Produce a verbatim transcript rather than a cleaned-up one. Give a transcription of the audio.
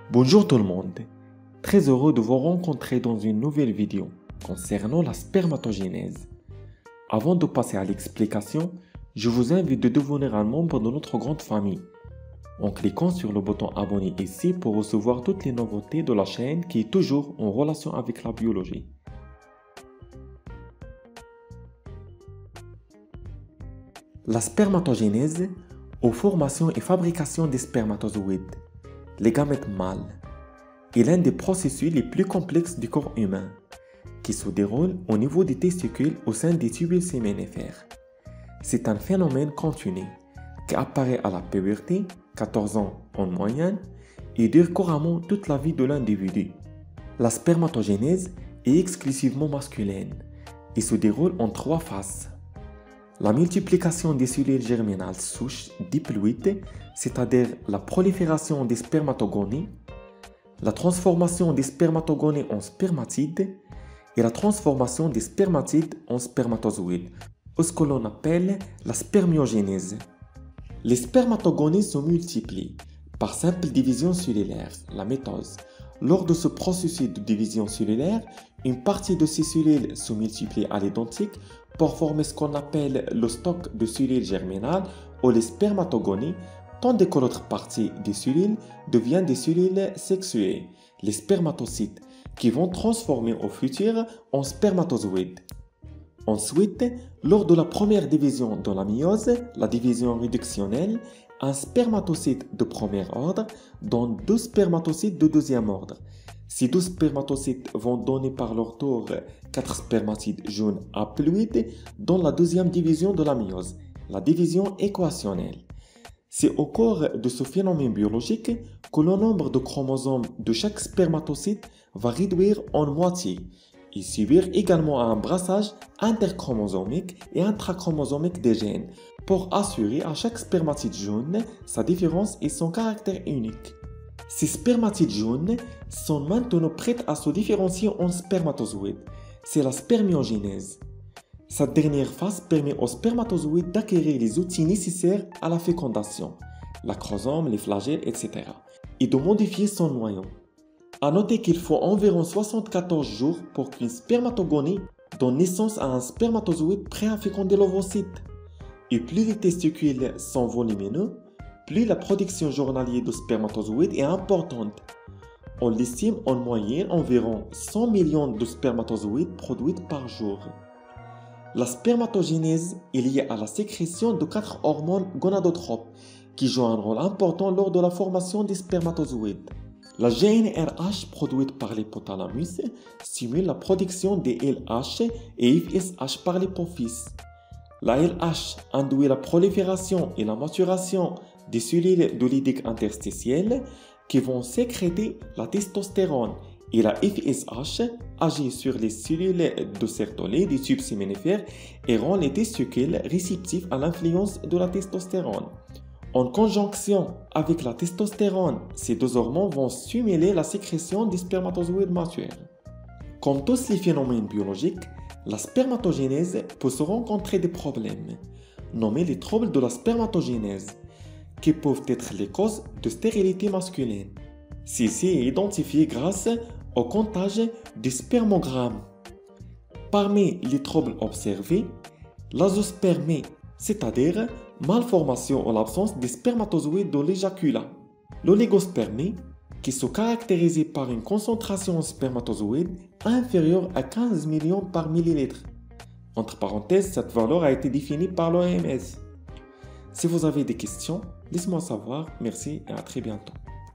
Bonjour tout le monde, très heureux de vous rencontrer dans une nouvelle vidéo concernant la spermatogénèse. Avant de passer à l'explication, je vous invite de devenir un membre de notre grande famille en cliquant sur le bouton abonner ici pour recevoir toutes les nouveautés de la chaîne qui est toujours en relation avec la biologie. La spermatogénèse, ou formation et fabrication des spermatozoïdes, les gamètes mâles, est l'un des processus les plus complexes du corps humain, qui se déroule au niveau des testicules au sein des tubules séminifères. C'est un phénomène continu qui apparaît à la puberté, quatorze ans en moyenne, et dure couramment toute la vie de l'individu. La spermatogénèse est exclusivement masculine et se déroule en trois phases. La multiplication des cellules germinales souches diploïdes, c'est-à-dire la prolifération des spermatogonies, la transformation des spermatogonies en spermatides et la transformation des spermatides en spermatozoïdes, ou ce que l'on appelle la spermiogénèse. Les spermatogonies se multiplient par simple division cellulaire, la mitose. Lors de ce processus de division cellulaire, une partie de ces cellules se multiplie à l'identique pour former ce qu'on appelle le stock de cellules germinales ou les spermatogonies, tandis que l'autre partie des cellules devient des cellules sexuées, les spermatocytes, qui vont transformer au futur en spermatozoïdes. Ensuite, lors de la première division de la méiose, la division réductionnelle, un spermatocyte de premier ordre donne deux spermatocytes de deuxième ordre. Ces deux spermatocytes vont donner par leur tour quatre spermatides jaunes haploïdes dans la deuxième division de la méiose, la division équationnelle. C'est au cours de ce phénomène biologique que le nombre de chromosomes de chaque spermatocyte va réduire en moitié et subir également un brassage interchromosomique et intrachromosomique des gènes pour assurer à chaque spermatide jaune sa différence et son caractère unique. Ces spermatides jaunes sont maintenant prêts à se différencier en spermatozoïdes. C'est la spermiogénèse. Cette dernière phase permet aux spermatozoïdes d'acquérir les outils nécessaires à la fécondation, l'acrosome, les flagelles, et cetera, et de modifier son noyau. À noter qu'il faut environ soixante-quatorze jours pour qu'une spermatogonie donne naissance à un spermatozoïde prêt à féconder l'ovocyte. Et plus les testicules sont volumineux, plus la production journalière de spermatozoïdes est importante. On l'estime en moyenne environ cent millions de spermatozoïdes produits par jour. La spermatogénèse est liée à la sécrétion de quatre hormones gonadotropes qui jouent un rôle important lors de la formation des spermatozoïdes. La G N R H produite par l'hypothalamus stimule la production des L H et F S H par l'hypophyse. La L H induit la prolifération et la maturation des cellules de lytique interstitielle qui vont sécréter la testostérone et la F S H agit sur les cellules de Sertoli des tubes séminifères et rend les testicules réceptifs à l'influence de la testostérone. En conjonction avec la testostérone, ces deux hormones vont stimuler la sécrétion des spermatozoïdes matures. Comme tous les phénomènes biologiques, la spermatogénèse peut se rencontrer des problèmes, nommés les troubles de la spermatogénèse, qui peuvent être les causes de stérilité masculine. Ceci est identifié grâce au comptage des spermogrammes. Parmi les troubles observés, l'azospermie, c'est-à-dire malformation ou l'absence des spermatozoïdes de l'éjaculat. L'oligospermie, qui se caractérise par une concentration en spermatozoïdes inférieure à quinze millions par millilitre. Entre parenthèses, cette valeur a été définie par l'O M S. Si vous avez des questions, laissez-moi savoir. Merci et à très bientôt.